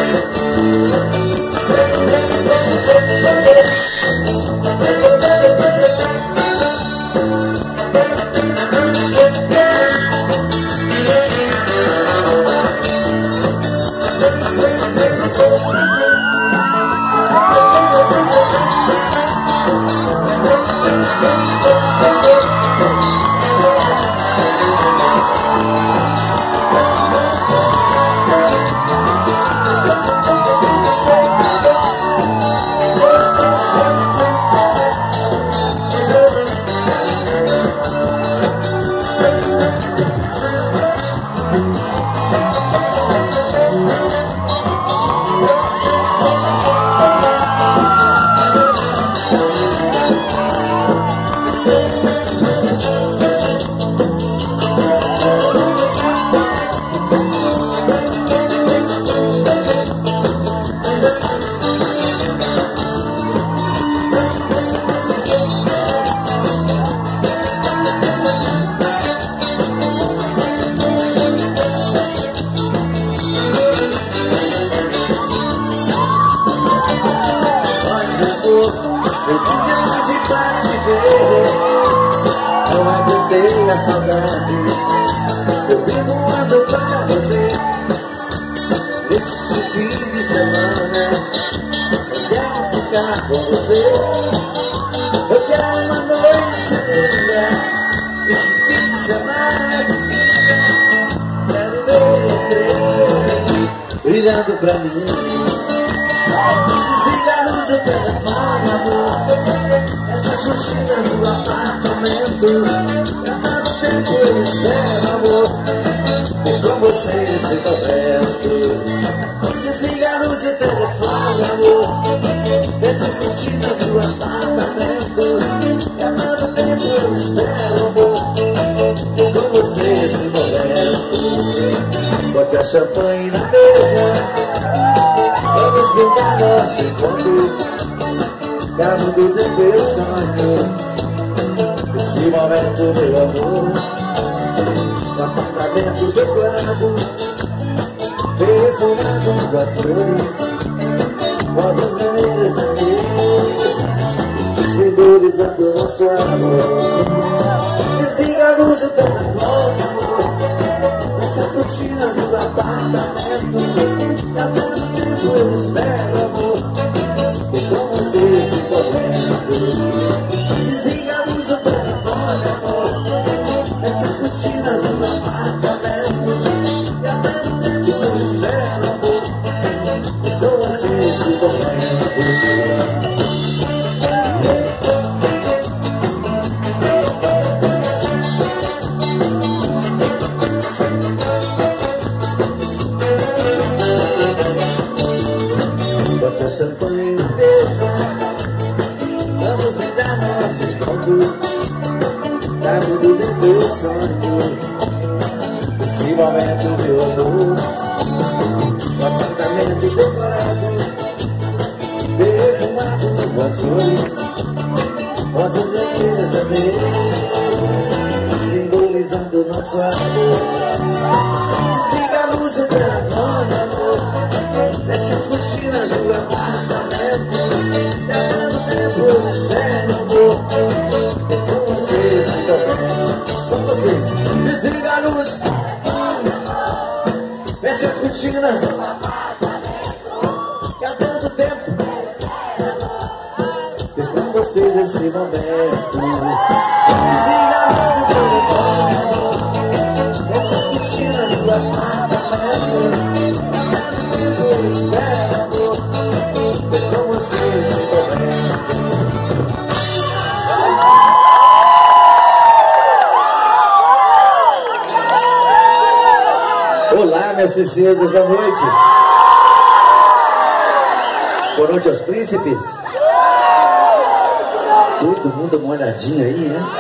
A saudade, eu vivo ando pra você. Esse fim de semana eu quero ficar com você. Eu quero uma noite linda. Esse fim de semana que fica, quero ver as estrelas brilhando pra mim. Desliga a luz do telefone, amor. Fecha as cortinas do apartamento. Eu espero, amor, e com você esse momento. Desliga a luz do telefone, amor. Fecha as cortinas do apartamento. E a todo tempo eu espero, amor, e com você esse momento. Bote a champanhe na mesa, vamos brindar nosso encontro. Cabo do tempo eu sonho esse momento, meu amor. No apartamento decorado, perfumado com as flores, rosas vermelhas na mesa, simbolizando nosso amor. Desliga a luz do telefone, amor. Fecha as cortinas do apartamento. E a todo tempo eu espero, amor, e com você esse momento. Desliga a luz do telefone, amor. Fecha as cortinas do apartamento. E a todo tempo eu espero, amor, e com você esse momento. Bote a champanhe na mesa, vamos brindar nosso encontro. Cabo do vento eu sonho esse momento, meu amor. No apartamento decorado, perfumado com as flores, rosas vermelhas também, simbolizando nosso amor. Desliga a luz do telefone, amor. Fecha as cortinas do apartamento. E a todo tempo eu espero, amor, e com vocês também. Só vocês. Desliga a luz, fecha as cortinas do apartamento. E a todo tempo e com vocês esse momento. Desliga a luz do telefone, fecha as cortinas do apartamento. Eu espero, amor, e com você esse momento. Olá, minhas princesas, boa noite. Boa noite aos príncipes. Todo mundo molhadinho aí, né?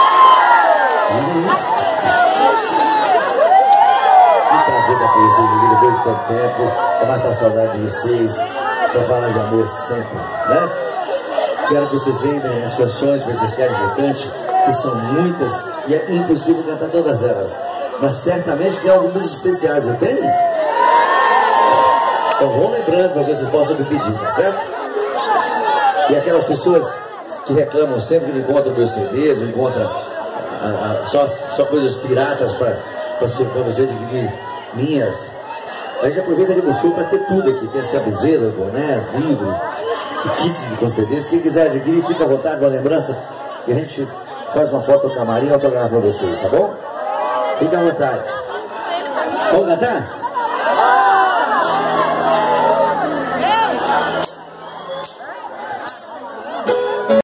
Que prazer estar com vocês, eu vejo quanto tempo. É matar a saudade de vocês, pra falar de amor sempre, né? Quero que vocês lembrem as canções que vocês querem que eu cante, que são muitas e é impossível cantar todas elas. Mas certamente tem algumas especiais, eu tenho? Então vão lembrando para que vocês possam me pedir, tá certo? E aquelas pessoas que reclamam sempre que não encontram meus CDs, não encontram só coisas piratas para você adquirir minhas. A gente aproveita aqui no show para ter tudo aqui. Tem as camisetas, bonés, livros, kits com CDs. Quem quiser adquirir, fica à vontade, uma lembrança. E a gente faz uma foto no camarim e autografa para vocês, tá bom? Fica à vontade. Vamos cantar?